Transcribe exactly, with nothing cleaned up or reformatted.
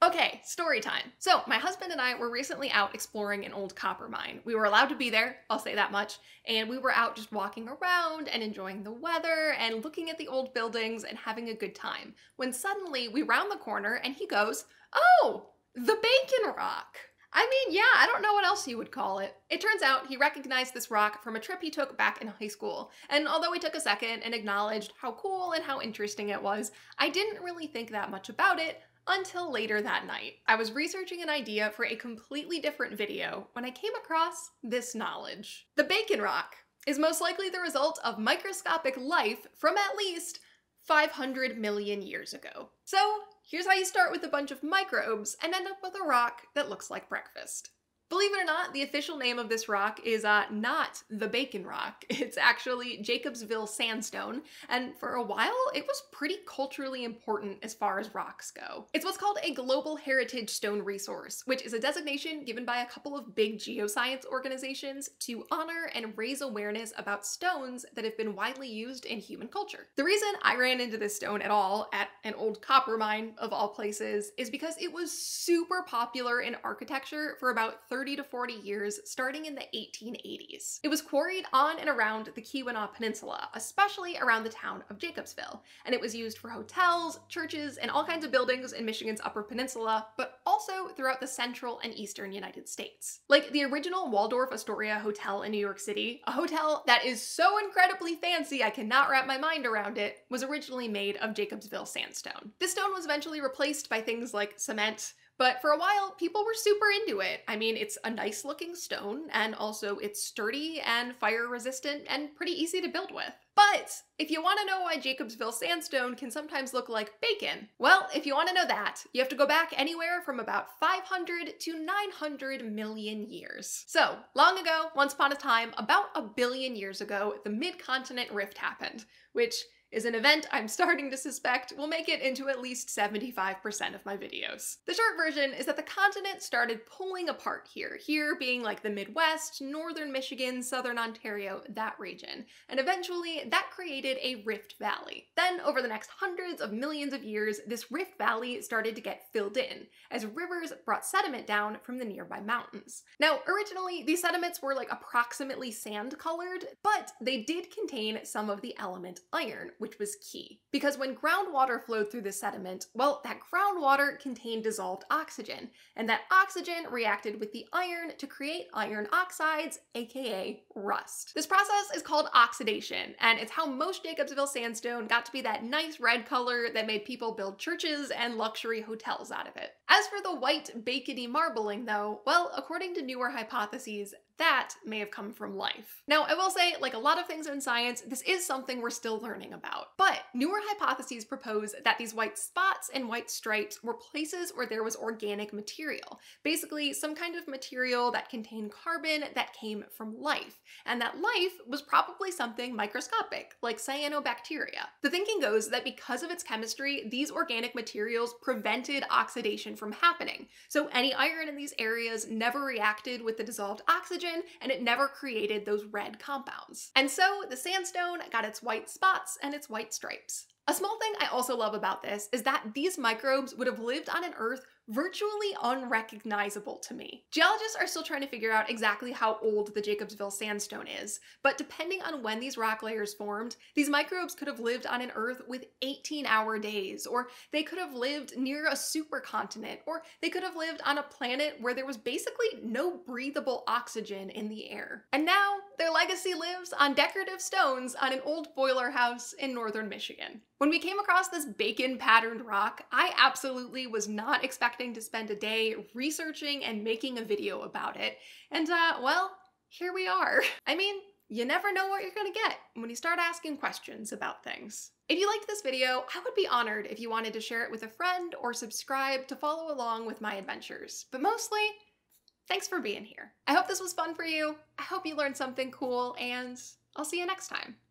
Okay, story time. So my husband and I were recently out exploring an old copper mine. We were allowed to be there, I'll say that much, and we were out just walking around and enjoying the weather and looking at the old buildings and having a good time, when suddenly we round the corner and he goes, "Oh, the Bacon Rock." I mean, yeah, I don't know what else you would call it. It turns out he recognized this rock from a trip he took back in high school, and although we took a second and acknowledged how cool and how interesting it was, I didn't really think that much about it until later that night. I was researching an idea for a completely different video when I came across this knowledge. The Bacon Rock is most likely the result of microscopic life from at least five hundred million years ago. So here's how you start with a bunch of microbes and end up with a rock that looks like breakfast. Believe it or not, the official name of this rock is uh, not the Bacon Rock. It's actually Jacobsville Sandstone, and for a while it was pretty culturally important as far as rocks go. It's what's called a Global Heritage Stone Resource, which is a designation given by a couple of big geoscience organizations to honor and raise awareness about stones that have been widely used in human culture. The reason I ran into this stone at all at an old copper mine of all places is because it was super popular in architecture for about thirty to forty years, starting in the eighteen eighties. It was quarried on and around the Keweenaw Peninsula, especially around the town of Jacobsville, and it was used for hotels, churches, and all kinds of buildings in Michigan's Upper Peninsula, but also throughout the central and eastern United States. Like the original Waldorf Astoria Hotel in New York City, a hotel that is so incredibly fancy I cannot wrap my mind around it, was originally made of Jacobsville sandstone. This stone was eventually replaced by things like cement, but for a while, people were super into it. I mean, it's a nice looking stone, and also it's sturdy and fire resistant and pretty easy to build with. But if you want to know why Jacobsville sandstone can sometimes look like bacon, well, if you want to know that, you have to go back anywhere from about five hundred to nine hundred million years. So, long ago, once upon a time, about a billion years ago, the mid-continent rift happened, which is an event I'm starting to suspect will make it into at least seventy-five percent of my videos. The short version is that the continent started pulling apart here, here being like the Midwest, northern Michigan, southern Ontario, that region, and eventually that created a rift valley. Then, over the next hundreds of millions of years, this rift valley started to get filled in, as rivers brought sediment down from the nearby mountains. Now, originally, these sediments were like approximately sand-colored, but they did contain some of the element iron, which was key. Because when groundwater flowed through the sediment, well, that groundwater contained dissolved oxygen, and that oxygen reacted with the iron to create iron oxides, aka rust. This process is called oxidation, and it's how most Jacobsville sandstone got to be that nice red color that made people build churches and luxury hotels out of it. As for the white, bacony marbling though, well, according to newer hypotheses, that may have come from life. Now, I will say, like a lot of things in science, this is something we're still learning about. But newer hypotheses propose that these white spots and white stripes were places where there was organic material. Basically, some kind of material that contained carbon that came from life. And that life was probably something microscopic, like cyanobacteria. The thinking goes that because of its chemistry, these organic materials prevented oxidation from happening. So any iron in these areas never reacted with the dissolved oxygen, and it never created those red compounds. And so the sandstone got its white spots and its white stripes. A small thing I also love about this is that these microbes would have lived on an Earth virtually unrecognizable to me. Geologists are still trying to figure out exactly how old the Jacobsville sandstone is, but depending on when these rock layers formed, these microbes could have lived on an Earth with eighteen hour days, or they could have lived near a supercontinent, or they could have lived on a planet where there was basically no breathable oxygen in the air. And now their legacy lives on decorative stones on an old boiler house in northern Michigan. When we came across this bacon-patterned rock, I absolutely was not expecting to spend a day researching and making a video about it. And uh, well, here we are. I mean, you never know what you're gonna get when you start asking questions about things. If you liked this video, I would be honored if you wanted to share it with a friend or subscribe to follow along with my adventures. But mostly, thanks for being here. I hope this was fun for you. I hope you learned something cool, and I'll see you next time.